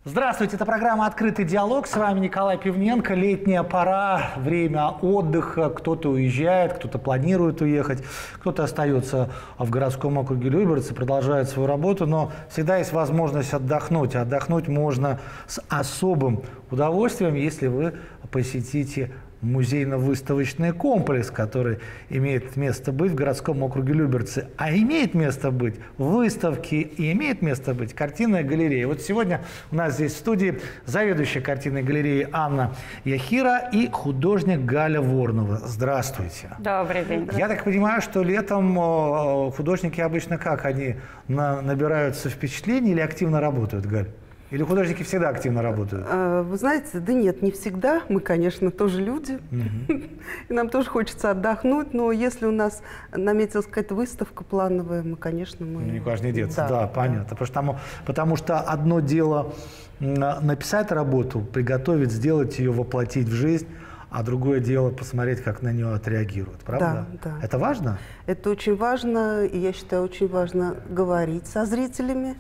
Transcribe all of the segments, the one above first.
Здравствуйте, это программа «Открытый диалог». С вами Николай Пивненко. Летняя пора, время отдыха. Кто-то уезжает, кто-то планирует уехать, кто-то остается в городском округе Люберцы, продолжает свою работу. Но всегда есть возможность отдохнуть. Отдохнуть можно с особым удовольствием, если вы посетите музейно-выставочный комплекс, который имеет место быть в городском округе Люберцы. А имеет место быть выставки и имеет место быть картинная галерея. Вот сегодня у нас здесь в студии заведующая картинной галереей Анна Яхира и художник Галя Воронова. Здравствуйте. Добрый день. Я так понимаю, что летом художники обычно как? Они набираются впечатлений или активно работают, Галь? Или художники всегда активно работают? Вы знаете, да нет, не всегда. Мы, конечно, тоже люди. И нам тоже хочется отдохнуть. Но если у нас наметилась какая-то выставка плановая, мы, конечно, никуда же не деться. Да, понятно. Потому что одно дело написать работу, приготовить, сделать ее, воплотить в жизнь, а другое дело посмотреть, как на нее отреагируют. Правда? Да. Это важно? Это очень важно. И я считаю, очень важно говорить со зрителями.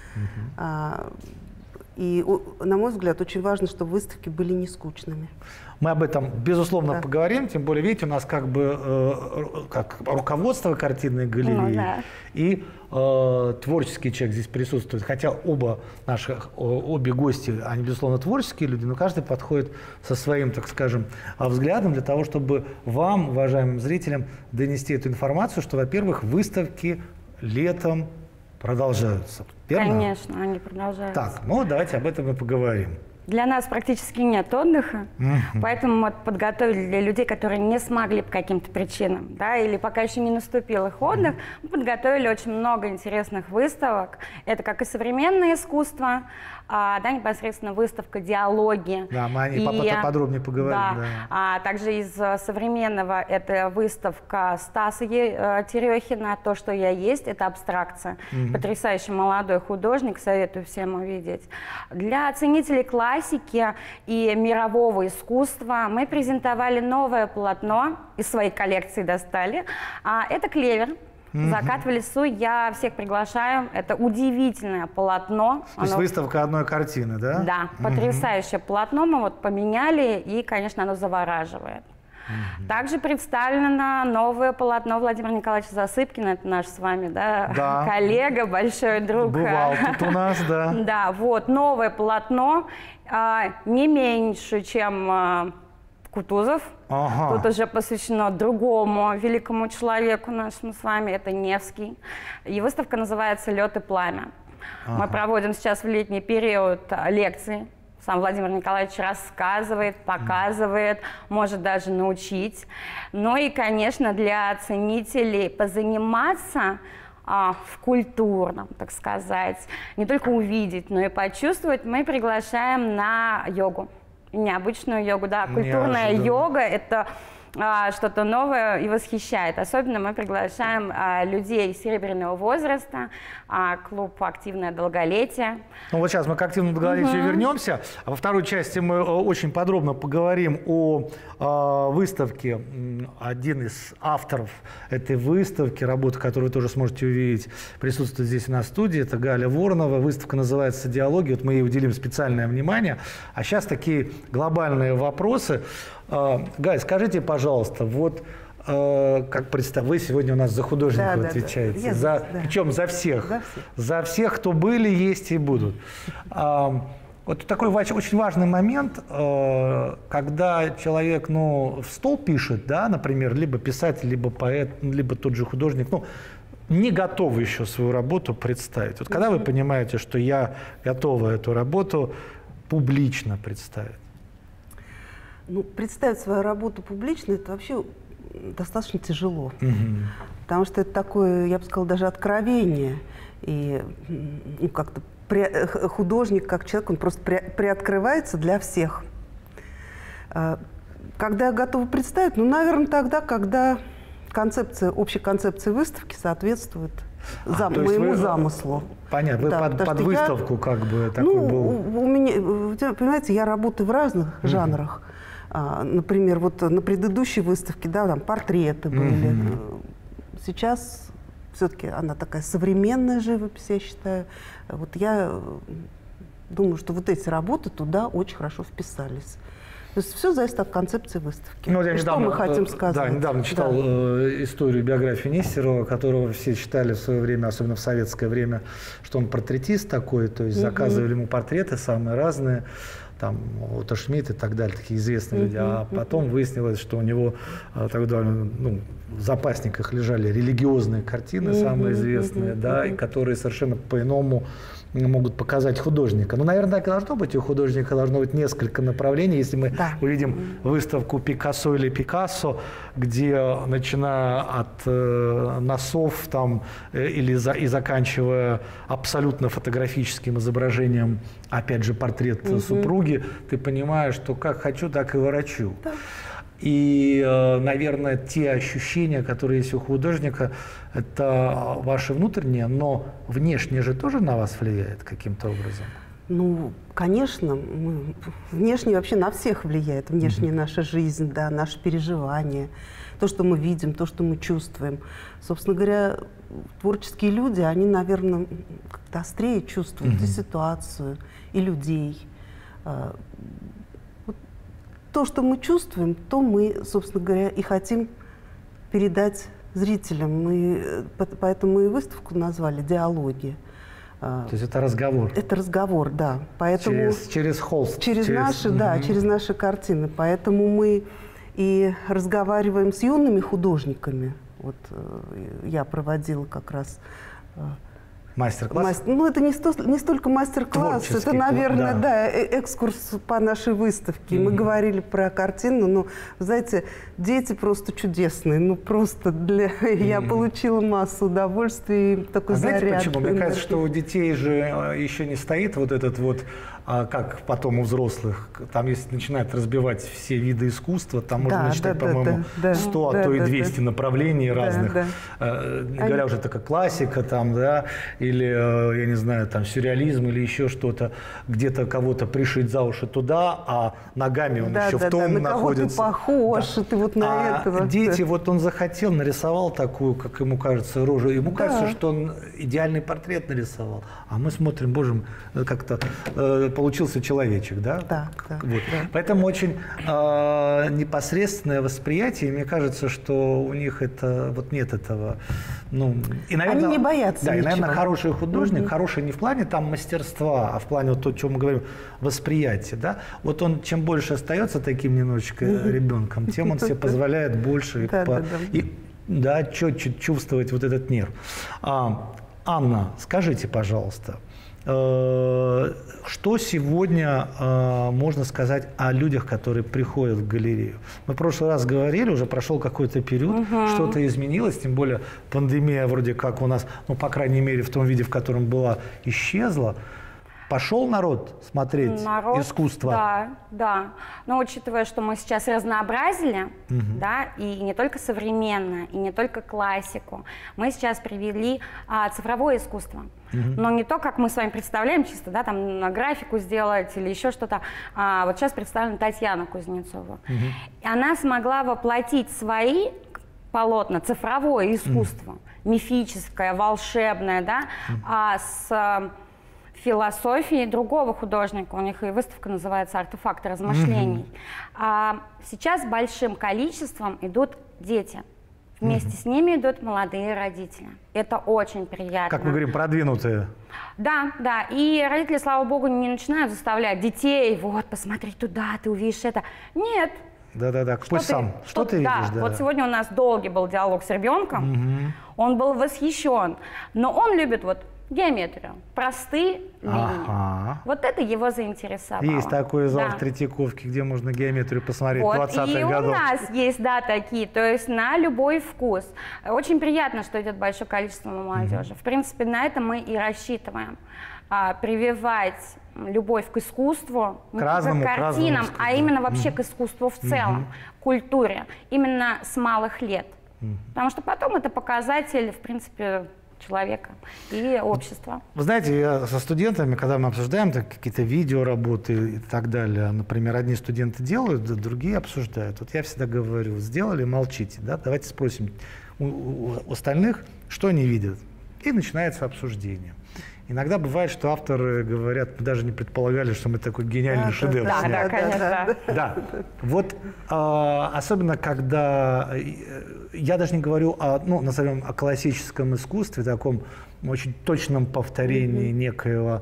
И, на мой взгляд, очень важно, чтобы выставки были не скучными. Мы об этом, безусловно, поговорим. Тем более, видите, у нас как бы как руководство картинной галереи и творческий человек здесь присутствует. Хотя обе гости, они, безусловно, творческие люди, но каждый подходит со своим, так скажем, взглядом для того, чтобы вам, уважаемым зрителям, донести эту информацию, что, во-первых, выставки летом продолжаются. Верно? Конечно, они продолжаются. Так, ну давайте об этом и поговорим. Для нас практически нет отдыха, поэтому мы подготовили для людей, которые не смогли по каким-то причинам, да, или пока еще не наступил их отдых, мы подготовили очень много интересных выставок. Это как и современное искусство, да, непосредственно выставка «Диалоги». Да, мы о ней подробнее поговорим. Да. А также из современного это выставка Стаса Терехина «То, что я есть», это абстракция. Потрясающий молодой художник, советую всем увидеть. Для ценителей классики и мирового искусства мы презентовали новое полотно, из своей коллекции достали. Это «Клевер». «Закат в лесу». Я всех приглашаю. Это удивительное полотно. То есть выставка одной картины, да? Да, потрясающее полотно. Мы вот поменяли, и, конечно, оно завораживает. Также представлено новое полотно Владимира Николаевича Засыпкина. Это наш с вами, да, коллега, большой друг. Бывал тут у нас, да. Да, вот новое полотно, не меньше, чем Кутузов. Тут уже посвящено другому великому человеку нашему с вами, это Невский. И выставка называется «Лед и пламя». Мы проводим сейчас в летний период лекции. Сам Владимир Николаевич рассказывает, показывает, может даже научить. Ну и, конечно, для ценителей позаниматься в культурном, так сказать, не только увидеть, но и почувствовать, мы приглашаем на йогу. Необычную йогу, да, культурная йога – это что-то новое и восхищает. Особенно мы приглашаем людей серебряного возраста, клуб «Активное долголетие». Ну вот сейчас мы к активному долголетию вернемся. А во второй части мы очень подробно поговорим о выставке. Один из авторов этой выставки, работу, которую вы тоже сможете увидеть, присутствует здесь на студии, это Галя Воронова. Выставка называется «Диалоги». Вот мы ей уделим специальное внимание. А сейчас такие глобальные вопросы. Галь, скажите, пожалуйста, вот как вы сегодня у нас за художников отвечаете, причем за всех, за всех, кто были, есть и будут. Вот такой очень важный момент, когда человек, в стол пишет, да, например, либо писатель, либо поэт, либо тот же художник, не готовы еще свою работу представить. Вот когда вы понимаете, что я готова эту работу публично представить? Представить свою работу публично – это вообще достаточно тяжело. Потому что это такое, я бы сказала, даже откровение. И как-то художник, как человек, он просто приоткрывается для всех. Когда я готова представить? Наверное, тогда, когда общая концепция выставки соответствует моему замыслу. Понятно, вы под выставку как бы такой был. У меня, понимаете, я работаю в разных жанрах. Например, вот на предыдущей выставке, да, там портреты были. Сейчас все-таки она такая современная живопись, я считаю. Вот я думаю, что вот эти работы туда очень хорошо вписались. То есть все зависит от концепции выставки. Ну, я что мы хотим сказать? Да, недавно читал историю, биографию Нестерова, которого все считали в свое время, особенно в советское время, что он портретист такой, то есть заказывали ему портреты самые разные, там, Отто Шмидт и так далее, такие известные люди. А потом выяснилось, что у него тогда, в запасниках лежали религиозные картины, самые известные, да, и которые совершенно по-иному могут показать художника. Ну, наверное, так и должно быть. У художника должно быть несколько направлений. Если мы увидим выставку Пикассо или Пикассо, где, начиная от носов там, и заканчивая абсолютно фотографическим изображением, опять же, портрет супруги, ты понимаешь, что как хочу, так и ворочу. Да. И, наверное, те ощущения, которые есть у художника, это ваши внутренние, но внешне же тоже на вас влияет каким-то образом? Ну, конечно, внешне вообще на всех влияет. Внешняя наша жизнь, да, наши переживания, то, что мы видим, то, что мы чувствуем. Собственно говоря, творческие люди, они, наверное, как-то острее чувствуют и ситуацию, и людей. То, что мы чувствуем, то мы, собственно говоря, и хотим передать зрителям. Поэтому и выставку назвали «Диалоги». То есть это разговор? Это разговор, да. Поэтому через холст? Через наши картины. Поэтому мы и разговариваем с юными художниками. Вот я проводила как раз... Мастер-класс? Ну, это не столько мастер-класс, это, наверное, экскурс по нашей выставке. Мы говорили про картину, но, знаете, дети просто чудесные. Ну, просто я получила массу удовольствия и такой заряд. Знаете почему? Мне кажется, что у детей же еще не стоит вот этот вот, как потом у взрослых, там если начинают разбивать все виды искусства, там можно насчитать, по-моему, 100, а то и 200 направлений разных. Говоря уже такая классика, там, да, или, я не знаю, там, сюрреализм или еще что-то, где-то кого-то пришить за уши туда, а ногами он еще в том находится. На кого ты похож, и ты вот на этого. Дети, вот он захотел, нарисовал такую, как ему кажется, рожу. Ему кажется, что он идеальный портрет нарисовал. А мы смотрим, боже, как-то получился человечек, да? Да. Вот. Поэтому очень непосредственное восприятие, мне кажется, что у них это, вот нет этого. Ну, и, наверное, они не боятся ничего. И, наверное, хороший художник, хороший не в плане там мастерства, а в плане вот то, о чем мы говорим, восприятия, да? Вот он, чем больше остается таким немножечко ребенком, тем он себе позволяет больше четче чувствовать вот этот нерв. Анна, скажите, пожалуйста, что сегодня можно сказать о людях, которые приходят в галерею? Мы в прошлый раз говорили, уже прошел какой-то период, что-то изменилось, тем более пандемия вроде как у нас, ну, по крайней мере, в том виде, в котором была, исчезла. Пошел народ смотреть искусство? Да. Но учитывая, что мы сейчас разнообразили, да, и не только современное, и не только классику, мы сейчас привели цифровое искусство. Но не то, как мы с вами представляем, чисто, да, там на графику сделать или еще что-то. Вот сейчас представлена Татьяна Кузнецова. И она смогла воплотить свои полотна, цифровое искусство, мифическое, волшебное, да, с философии другого художника. У них и выставка называется «Артефакты размышлений». Сейчас большим количеством идут дети. Вместе с ними идут молодые родители. Это очень приятно. Как мы говорим, продвинутые. Да. И родители, слава богу, не начинают заставлять детей, вот, посмотри туда, ты увидишь это. Нет. Да. Пусть сам. Что ты видишь? Да. Вот сегодня у нас долгий был диалог с ребенком. Он был восхищен. Но он любит вот геометрию, простые линии. Вот это его заинтересовало. Есть такой зал в Третьяковке, где можно геометрию посмотреть, вот, 20-х годов. И у нас есть, такие, то есть на любой вкус. Очень приятно, что идет большое количество молодежи. В принципе, на это мы и рассчитываем. Прививать любовь к искусству, к разному, картинам, а именно вообще к искусству в целом, культуре, именно с малых лет. Потому что потом это показатель, в принципе, человека и общества. Вы знаете, я со студентами, когда мы обсуждаем какие-то видеоработы и так далее, например, одни студенты делают, другие обсуждают. Вот я всегда говорю, сделали, молчите, да? Давайте спросим у остальных, что они видят. И начинается обсуждение. Иногда бывает, что авторы говорят, мы даже не предполагали, что мы такой гениальный шедевр сняли. Да, конечно. Да. Вот особенно, когда я даже не говорю о, ну, назовем, о классическом искусстве, таком очень точном повторении некоего,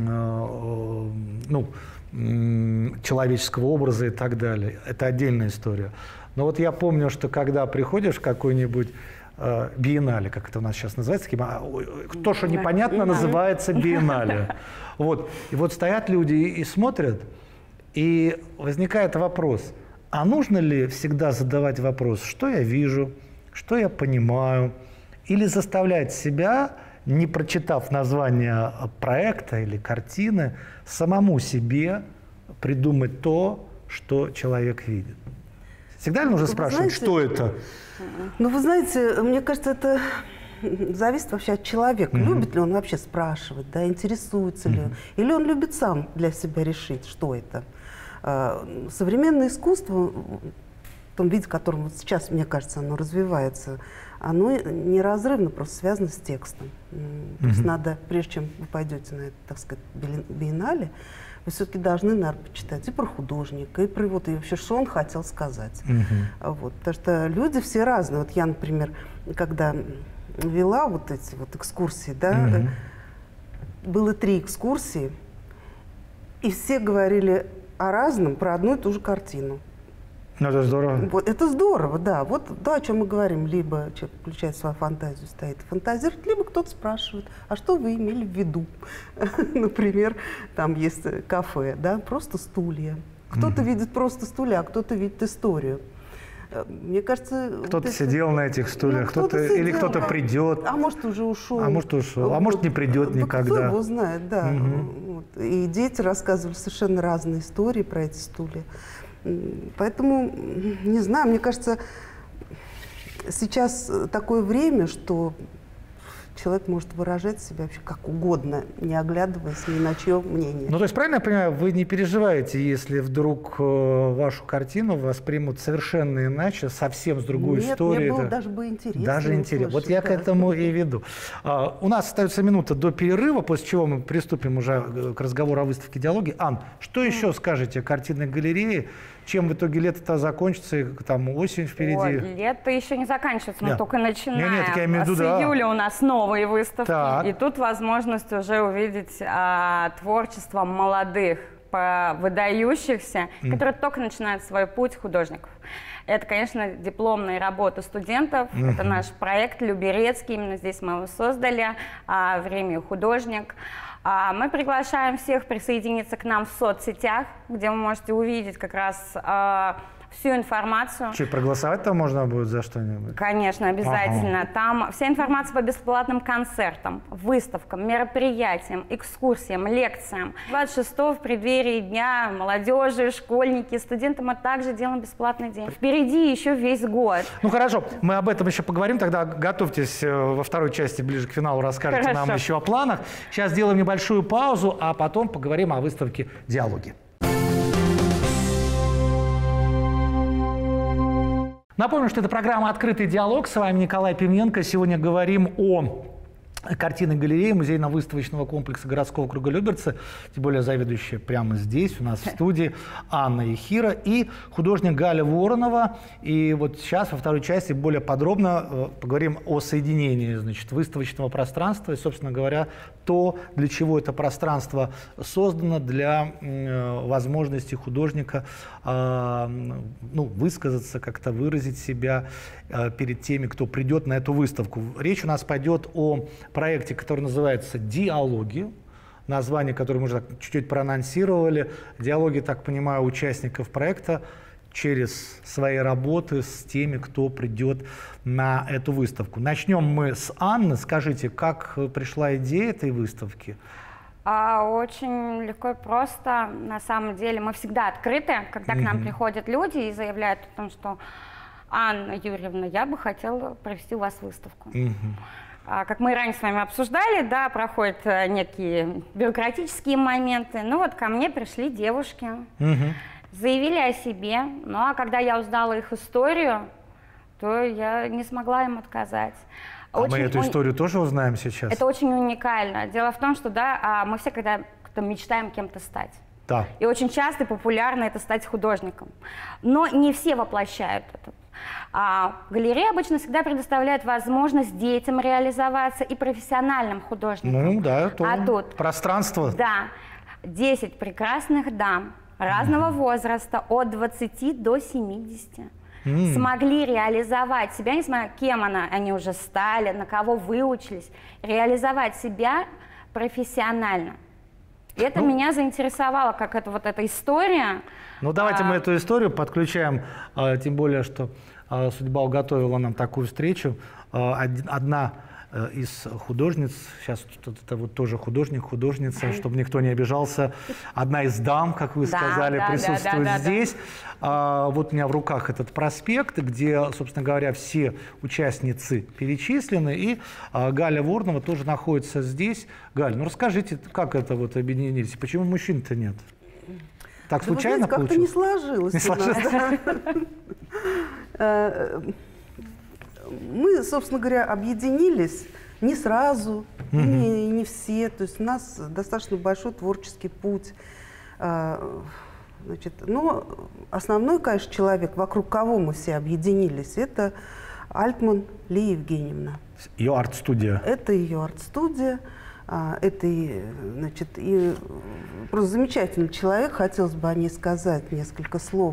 ну, человеческого образа и так далее. Это отдельная история. Но вот я помню, что когда приходишь в какой-нибудь биеннале, как это у нас сейчас называется, то, что непонятно, называется биеннале. Вот. И вот стоят люди и смотрят, и возникает вопрос, а нужно ли всегда задавать вопрос, что я вижу, что я понимаю, или заставлять себя, не прочитав название проекта или картины, самому себе придумать то, что человек видит. Всегда ли нужно спрашивать, что это? Ну, вы знаете, мне кажется, это зависит вообще от человека. Любит ли он вообще спрашивать, да, интересуется ли он. Или он любит сам для себя решить, что это. Современное искусство, в том виде, в котором вот сейчас, мне кажется, оно развивается, оно неразрывно просто связано с текстом. То есть надо, прежде чем вы пойдете на это, так сказать, биеннале, вы все-таки должны, наверное, почитать и про художника, и про вот, и вообще, что он хотел сказать. Вот, потому что люди все разные. Вот я, например, когда вела вот эти вот экскурсии, да, было 3 экскурсии, и все говорили о разном про одну и ту же картину. Ну, это здорово. Вот, это здорово, да. Вот то, о чем мы говорим. Либо человек включает свою фантазию, стоит фантазирует, либо кто-то спрашивает, а что вы имели в виду? Например, там есть кафе, да, просто стулья. Кто-то видит просто стулья, а кто-то видит историю. Мне кажется... Кто-то сидел на этих стульях, или кто-то придет. А может, уже ушел. А может, ушел. А может, не придет никогда. Кто его знает, да. И дети рассказывали совершенно разные истории про эти стулья. Поэтому, не знаю, мне кажется, сейчас такое время, что человек может выражать себя вообще как угодно, не оглядываясь ни на чье мнение. Ну, то есть, правильно я понимаю, вы не переживаете, если вдруг вашу картину воспримут совершенно иначе, совсем с другой историей? Нет, мне было даже бы интересно. Даже интересно. Вот я к этому и веду. У нас остается минута до перерыва, после чего мы приступим уже к разговору о выставке «Диалоги». Ан, что еще скажете о картинной галерее? Чем в итоге лето-то закончится, там осень впереди? Ой, лето еще не заканчивается, мы только начинаем. Нет, я имею в виду, с июля у нас новые выставки, и тут возможность уже увидеть творчество молодых, выдающихся, которые только начинают свой путь художников. Это, конечно, дипломные работы студентов, это наш проект «Люберецкий», именно здесь мы его создали, «Время художник». Мы приглашаем всех присоединиться к нам в соцсетях, где вы можете увидеть как раз всю информацию. Че, проголосовать там можно будет за что-нибудь? Конечно, обязательно. Там вся информация по бесплатным концертам, выставкам, мероприятиям, экскурсиям, лекциям. 26-го в преддверии Дня молодежи, школьники, студенты мы также делаем бесплатный день. Впереди еще весь год. Ну хорошо, мы об этом еще поговорим. Тогда готовьтесь во второй части, ближе к финалу, расскажете нам еще о планах. Сейчас сделаем небольшую паузу, а потом поговорим о выставке «Диалоги». Напомню, что это программа «Открытый диалог». С вами Николай Пивненко. Сегодня говорим о картинной галереи музейно-выставочного комплекса городского округа Люберцы, тем более заведующая прямо здесь, у нас в студии, Анна Ехира и художник Галя Воронова. И вот сейчас во второй части более подробно поговорим о соединении, значит, выставочного пространства и, собственно говоря, то, для чего это пространство создано, для возможности художника высказаться, как-то выразить себя перед теми, кто придет на эту выставку. Речь у нас пойдет о проекте, который называется «Диалоги», название, которое мы уже чуть-чуть проанонсировали. Диалоги, так понимаю, участников проекта через свои работы с теми, кто придет на эту выставку. Начнем мы с Анны. Скажите, как пришла идея этой выставки? Очень легко и просто. На самом деле мы всегда открыты, когда к нам приходят люди и заявляют о том, что «Анна Юрьевна, я бы хотела провести у вас выставку». Как мы ранее с вами обсуждали, да, проходят некие бюрократические моменты. Ну вот ко мне пришли девушки, заявили о себе. Ну а когда я узнала их историю, то я не смогла им отказать. Мы эту историю тоже узнаем сейчас? Это очень уникально. Дело в том, что да, мы все когда мечтаем кем-то стать. Да. И очень часто и популярно это стать художником. Но не все воплощают это. Галерея обычно всегда предоставляет возможность детям реализоваться и профессиональным художникам. Ну да, тут пространство. Да, 10 прекрасных дам разного возраста, от 20 до 70. Смогли реализовать себя, несмотря кем они уже стали, на кого выучились, реализовать себя профессионально. И это меня заинтересовало, как это вот эта история. Ну давайте мы эту историю подключаем, тем более, что судьба уготовила нам такую встречу. Одна из художниц, сейчас это вот тоже художник, художница, чтобы никто не обижался, одна из дам, как вы сказали, присутствует здесь. Вот у меня в руках этот проспект, где, собственно говоря, все участницы перечислены, и Галя Воронова тоже находится здесь. Галя, ну расскажите, как это вот объединились, почему мужчин-то нет? Так случайно получилось? Как-то не сложилось. Не сложилось? Мы, собственно говоря, объединились не сразу, не все. То есть у нас достаточно большой творческий путь. Значит, но основной, конечно, человек, вокруг кого мы все объединились, это Альтман Лия Евгеньевна. Ее арт-студия. Это ее арт-студия. Это, значит, и просто замечательный человек. Хотелось бы о ней сказать несколько слов.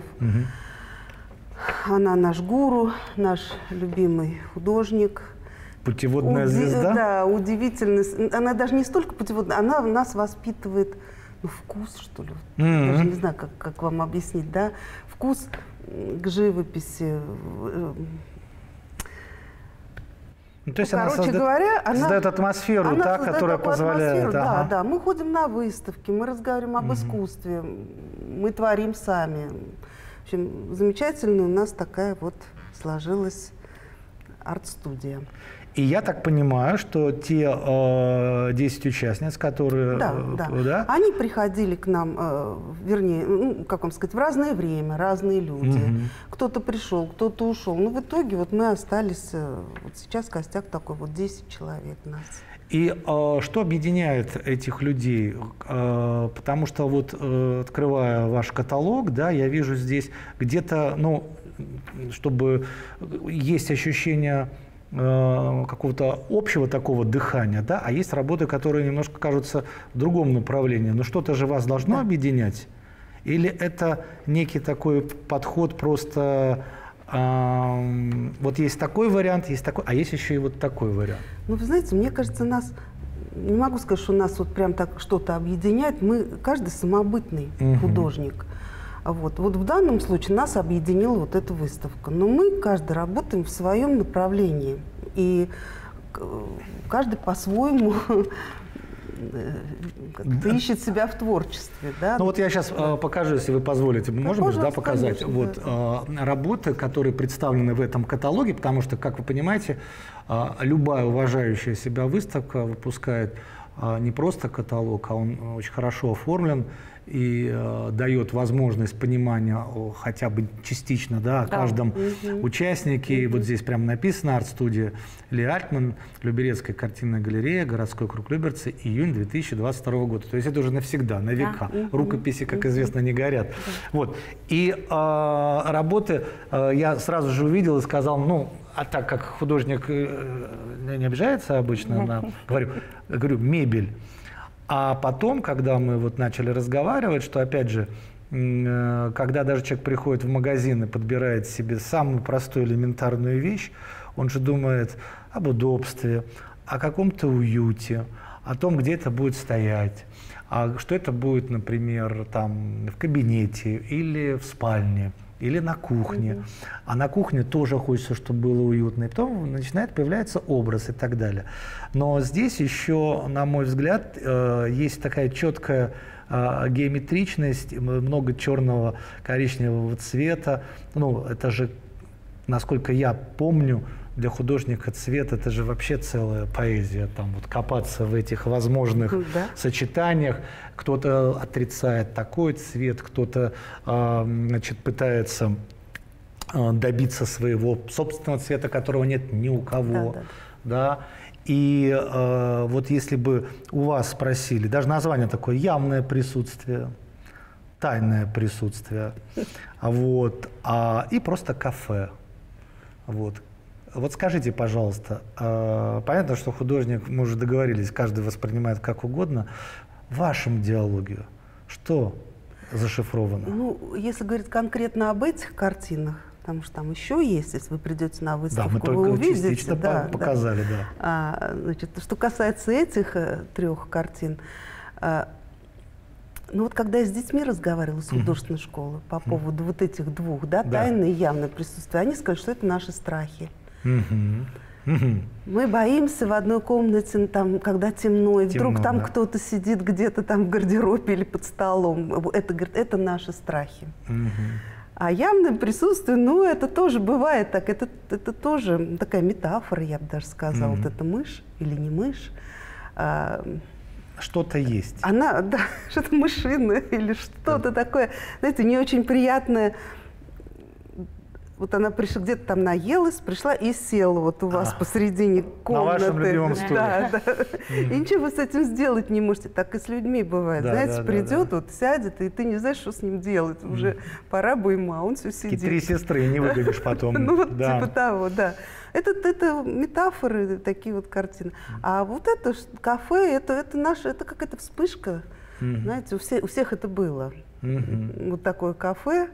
Она наш гуру, наш любимый художник. Путеводная звезда? Да, удивительность. Она даже не столько путеводная, она в нас воспитывает вкус, что ли. Даже не знаю, как вам объяснить, да. Вкус к живописи. Ну, то есть она создает атмосферу, которая позволяет. Да, мы ходим на выставки, мы разговариваем об искусстве, мы творим сами. В общем, замечательная у нас такая вот сложилась арт-студия. И я так понимаю, что те 10 участниц, которые... Да, они приходили к нам, вернее, ну, как вам сказать, в разное время, разные люди. Кто-то пришел, кто-то ушел. Но в итоге вот мы остались, вот сейчас костяк такой, вот 10 человек у нас. И что объединяет этих людей? Потому что вот, открывая ваш каталог, да, я вижу здесь где-то, ну, чтобы есть ощущение какого-то общего такого дыхания, да, а есть работы, которые немножко кажутся в другом направлении. Но что-то же вас должно объединять? Или это некий такой подход просто... вот есть такой вариант, есть такой, а есть еще и вот такой вариант. Ну, вы знаете, мне кажется, нас, не могу сказать, что нас вот прям так что-то объединяет, мы, каждый самобытный художник. Вот в данном случае нас объединила вот эта выставка. Но мы, каждый, работаем в своем направлении. И каждый по-своему ищет себя в творчестве. Да? Ну вот я сейчас покажу, если вы позволите. Мы можем же, да, показать вот, работы, которые представлены в этом каталоге, потому что, как вы понимаете, любая уважающая себя выставка выпускает не просто каталог, а он очень хорошо оформлен и дает возможность понимания хотя бы частично, да, о каждом участнике. И вот здесь прямо написано: арт-студия Лия Альтман, Люберецкая картинная галерея, городской округ Люберцы, июнь 2022 года. То есть это уже навсегда, на века. Рукописи, как известно, не горят. Вот. И работы я сразу же увидел и сказал, ну, а так как художник не обижается обычно, говорю, мебель. А потом, когда мы вот начали разговаривать, что, опять же, когда даже человек приходит в магазин и подбирает себе самую простую элементарную вещь, он же думает об удобстве, о каком-то уюте, о том, где это будет стоять, а что это будет, например, там, в кабинете или в спальне, или на кухне. А на кухне тоже хочется, чтобы было уютно. И потом начинает появляться образ и так далее. Но здесь еще, на мой взгляд, есть такая четкая геометричность, много черного, коричневого цвета. Ну, это же, насколько я помню, для художника цвет — это же вообще целая поэзия. Там вот копаться в этих возможных сочетаниях. Кто-то отрицает такой цвет, кто-то значит, пытается добиться своего собственного цвета, которого нет ни у кого. да, и вот если бы у вас спросили, даже название такое, явное присутствие, тайное присутствие, вот, и просто кафе, вот. Вот скажите, пожалуйста, понятно, что художник, мы уже договорились, каждый воспринимает как угодно, в вашем диалоге что зашифровано? Ну, если говорить конкретно об этих картинах, потому что там еще есть, если вы придете на выставку, да, мы только вы увидите. частично показали, да. Значит, что касается этих 3 картин, ну вот когда я с детьми разговаривала с художественной школы по поводу вот этих 2, да, тайное и явное присутствие, они сказали, что это наши страхи. Мы боимся в одной комнате, там, когда темно, и вдруг там кто-то сидит где-то там в гардеробе или под столом. Это, говорит, это наши страхи. А явное присутствие, ну, это тоже бывает так. Это тоже такая метафора, я бы даже сказала. Вот это мышь или не мышь. Что-то есть. Она, да, что-то мышиное или что-то такое. Знаете, не очень приятное. Вот она пришла, где-то там наелась, пришла и села вот у вас посередине комнаты. На вашем любимом стуле. Да, да. И ничего вы с этим сделать не можете. Так и с людьми бывает. Знаете, придет, вот сядет, и ты не знаешь, что с ним делать. Уже пора бы ему, а он все сидит. Такие 3 сестры, не выберешь потом. Ну вот типа того, да. Это метафоры, такие вот картины. А вот это кафе, это наша, это какая-то вспышка. Знаете, у всех это было. Вот такое кафе.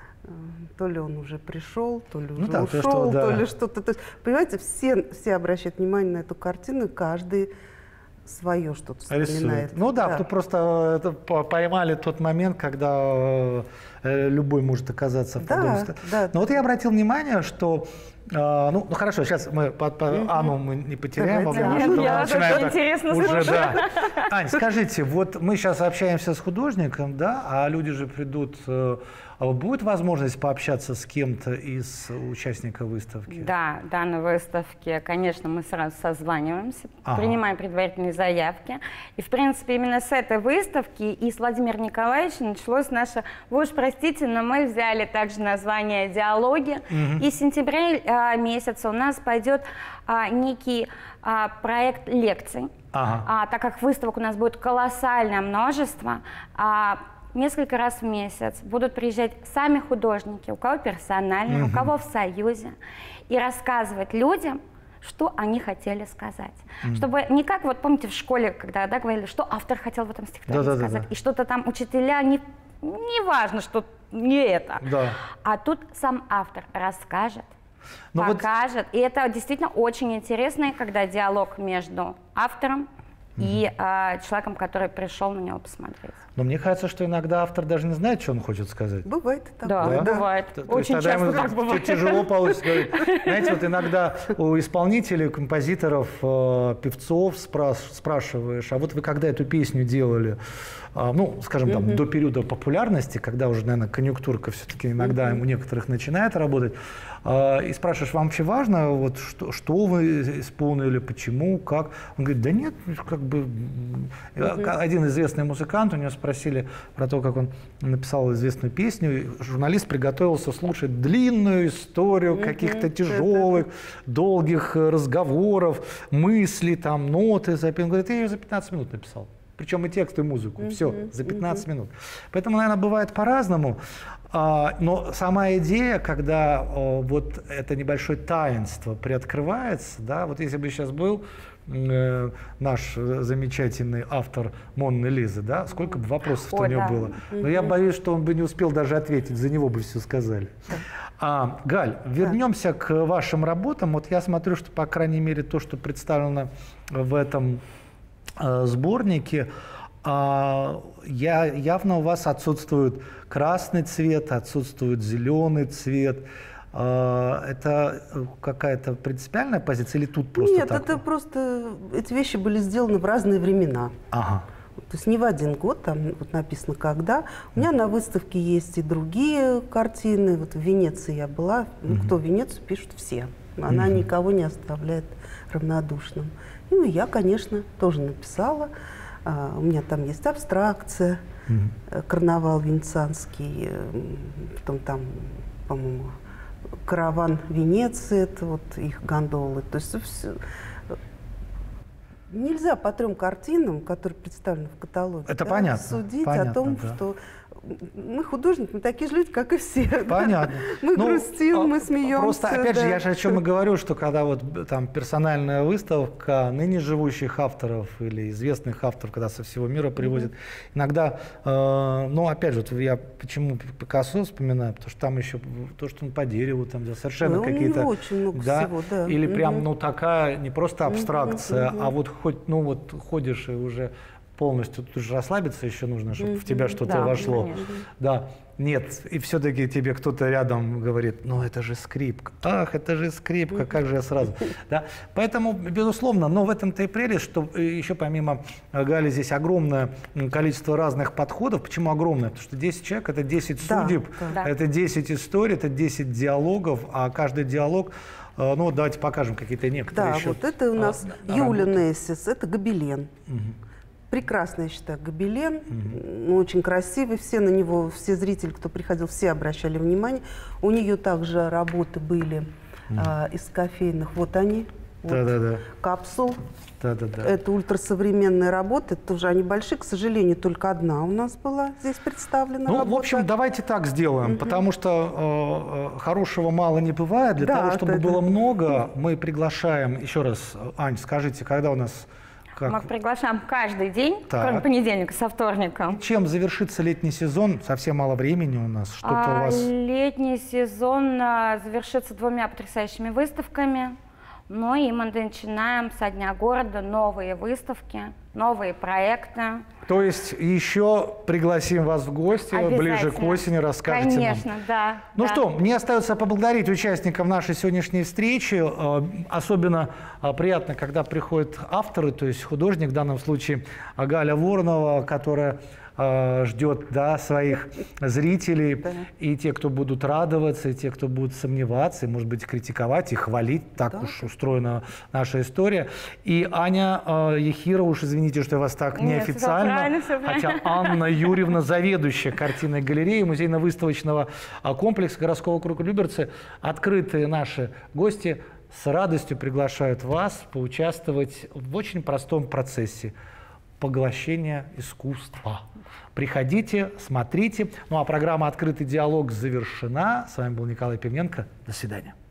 То ли он уже пришел, то ли уже ушел, то ли что-то. То есть, понимаете, все обращают внимание на эту картину, каждый свое что-то вспоминает. Ну да, просто поймали тот момент, когда любой может оказаться в подобном состоянии. Но вот я обратил внимание, что ну хорошо, сейчас мы Анну мы не потеряем. Я очень интересно слушаю. Ань, скажите, вот мы сейчас общаемся с художником, да, а люди же придут. Будет возможность пообщаться с кем-то из участников выставки? Да, на выставке, конечно, мы сразу созваниваемся, принимаем предварительные заявки. И, в принципе, именно с этой выставки и с Владимира Николаевича началось наше, вы уж простите, но мы взяли также название «Диалоги». И с сентября месяца у нас пойдет некий проект лекций, так как выставок у нас будет колоссальное множество. Несколько раз в месяц будут приезжать сами художники, у кого персонально, у кого в союзе, и рассказывать людям, что они хотели сказать. Чтобы не как, вот помните, в школе, когда говорили, что автор хотел в этом стихотворении сказать, и что-то там учителя, не важно, что не это. А тут сам автор расскажет, покажет. И это действительно очень интересно, когда диалог между автором и человеком, который пришел на него посмотреть. Но мне кажется, что иногда автор даже не знает, что он хочет сказать. Бывает это. Да, бывает. Очень часто так бывает. Тяжело получится говорить. Знаете, вот иногда у исполнителей, композиторов, певцов спрашиваешь, а вот вы когда эту песню делали, ну, скажем, там, до периода популярности, когда уже, наверное, конъюнктурка все-таки иногда у некоторых начинает работать, и спрашиваешь, вам вообще важно, вот, что вы исполнили, почему, как? Он говорит, да нет, как бы... Один известный музыкант, у него спросили про то, как он написал известную песню, и журналист приготовился слушать длинную историю каких-то тяжелых, долгих разговоров, мыслей, там, ноты записал. Он говорит, я ее за 15 минут написал. Причем и текст, и музыку. Все, за 15 минут. Поэтому, наверное, бывает по-разному. Но сама идея, когда вот это небольшое таинство приоткрывается, да, вот если бы сейчас был наш замечательный автор Монны Лизы, да, сколько бы вопросов у него было. Но я боюсь, что он бы не успел даже ответить, за него бы все сказали. Галь, вернемся к вашим работам. Вот я смотрю, что, по крайней мере, то, что представлено в этом сборнике, явно у вас отсутствует красный цвет, отсутствует зеленый цвет. Это какая-то принципиальная позиция или тут просто Нет, так? Это просто... Эти вещи были сделаны в разные времена. То есть не в один год, там вот написано «когда». У меня на выставке есть и другие картины. Вот в Венеции я была. Ну, кто в Венецию, пишут все. Она никого не оставляет равнодушным. Ну, и я, конечно, тоже написала. У меня там есть абстракция, карнавал венецианский, потом там, по-моему, караван Венеции, это вот их гондолы. То есть нельзя по 3 картинам, которые представлены в каталоге, это понятно, судить понятно, о том, да. что мы художники, мы такие же люди, как и все. Понятно. Мы грустим, мы смеемся. Просто, опять же, я же о чем и говорю, что когда вот там персональная выставка ныне живущих авторов или известных авторов, когда со всего мира привозят, иногда, ну, опять же, вот я почему Пикассо вспоминаю, потому что там еще то, что он по дереву, там совершенно какие-то... очень много всего, да. Или прям, ну, такая, не просто абстракция, а вот хоть, ну, вот ходишь и уже... полностью тут же расслабиться еще нужно, чтобы в тебя что-то вошло. Конечно. Да, нет, и все-таки тебе кто-то рядом говорит, ну это же скрипка, ах, это же скрипка, как же я сразу. Да? Поэтому, безусловно, но в этом-то и прелесть, что еще помимо Гали здесь огромное количество разных подходов. Почему огромное? Потому что 10 человек — это 10 судеб, это 10 историй, это 10 диалогов, а каждый диалог... Ну вот давайте покажем какие-то некоторые еще. Да, вот это у нас Юля Нессис, это гобелен. Прекрасный, я считаю, гобелен, очень красивый, все на него, все зрители, кто приходил, все обращали внимание. У нее также работы были из кофейных, вот они, вот, капсул. Это ультрасовременные работы, тоже они большие, к сожалению, только одна у нас была здесь представлена. Ну, в общем, давайте так сделаем, потому что хорошего мало не бывает. Для того, чтобы было много, мы приглашаем, еще раз, Ань, скажите, когда у нас... Мы приглашаем каждый день, кроме понедельника, со вторника. Чем завершится летний сезон? Совсем мало времени у нас. Что-то у вас... Летний сезон завершится 2 потрясающими выставками. Ну и мы начинаем со Дня города новые выставки, новые проекты. То есть еще пригласим вас в гости ближе к осени, расскажете нам. Конечно, да. Ну что, мне остается поблагодарить участников нашей сегодняшней встречи. Особенно приятно, когда приходят авторы, то есть художник, в данном случае Галя Воронова, которая ждет, да, своих зрителей, и те, кто будут радоваться, и те, кто будут сомневаться, и, может быть, критиковать и хвалить. Так уж устроена наша история. И Аня Ехирова, уж извините, что я вас так неофициально, хотя Анна Юрьевна, заведующая картинной галереей музейно-выставочного комплекса городского округа Люберцы. Открытые наши гости с радостью приглашают вас поучаствовать в очень простом процессе поглощения искусства. Приходите, смотрите. Ну а программа «Открытый диалог» завершена. С вами был Николай Пивненко. До свидания.